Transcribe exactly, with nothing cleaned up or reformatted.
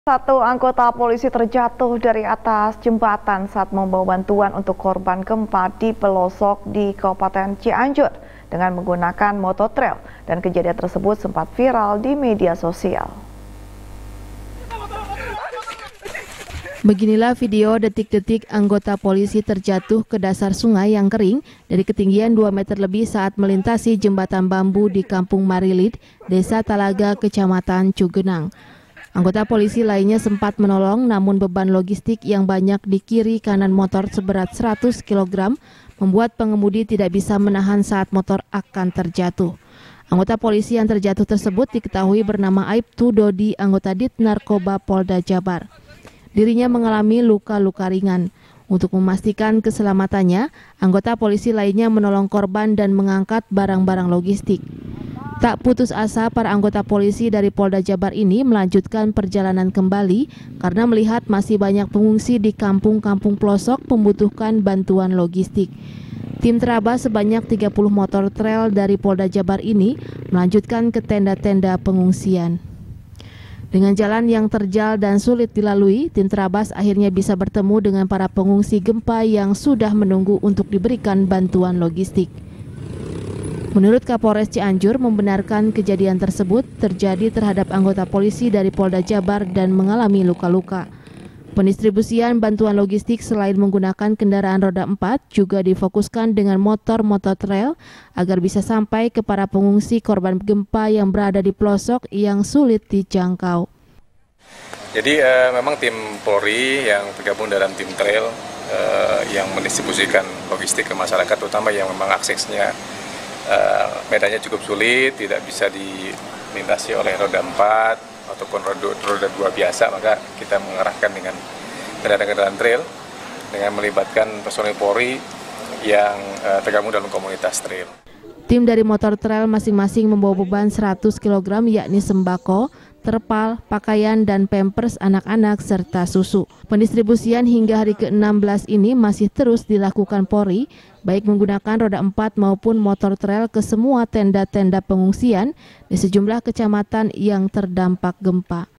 Satu anggota polisi terjatuh dari atas jembatan saat membawa bantuan untuk korban gempa di pelosok di Kabupaten Cianjur dengan menggunakan motor trail, dan kejadian tersebut sempat viral di media sosial. Beginilah video detik-detik anggota polisi terjatuh ke dasar sungai yang kering dari ketinggian dua meter lebih saat melintasi jembatan bambu di Kampung Marilid, Desa Talaga, Kecamatan Cugenang. Anggota polisi lainnya sempat menolong, namun beban logistik yang banyak di kiri kanan motor seberat seratus kilogram membuat pengemudi tidak bisa menahan saat motor akan terjatuh. Anggota polisi yang terjatuh tersebut diketahui bernama Aibtu Dodi, anggota Dit Narkoba Polda Jabar. Dirinya mengalami luka-luka ringan. Untuk memastikan keselamatannya, anggota polisi lainnya menolong korban dan mengangkat barang-barang logistik. Tak putus asa, para anggota polisi dari Polda Jabar ini melanjutkan perjalanan kembali karena melihat masih banyak pengungsi di kampung-kampung pelosok membutuhkan bantuan logistik. Tim terabas sebanyak tiga puluh motor trail dari Polda Jabar ini melanjutkan ke tenda-tenda pengungsian. Dengan jalan yang terjal dan sulit dilalui, tim terabas akhirnya bisa bertemu dengan para pengungsi gempa yang sudah menunggu untuk diberikan bantuan logistik. Menurut Kapolres Cianjur, membenarkan kejadian tersebut terjadi terhadap anggota polisi dari Polda Jabar dan mengalami luka-luka. Pendistribusian bantuan logistik selain menggunakan kendaraan roda empat juga difokuskan dengan motor-motor trail agar bisa sampai ke para pengungsi korban gempa yang berada di pelosok yang sulit dijangkau. Jadi eh, memang tim Polri yang tergabung dalam tim trail eh, yang mendistribusikan logistik ke masyarakat, terutama yang memang aksesnya Uh, medannya cukup sulit, tidak bisa dilintasi oleh roda empat ataupun roda, roda dua biasa, maka kita mengarahkan dengan kendaraan-kendaraan trail dengan melibatkan personil Polri yang uh, tergabung dalam komunitas trail. Tim dari motor trail masing-masing membawa beban seratus kilogram, yakni sembako, terpal, pakaian, dan pampers anak-anak, serta susu. Pendistribusian hingga hari ke enam belas ini masih terus dilakukan Polri, baik menggunakan roda empat maupun motor trail ke semua tenda-tenda pengungsian di sejumlah kecamatan yang terdampak gempa.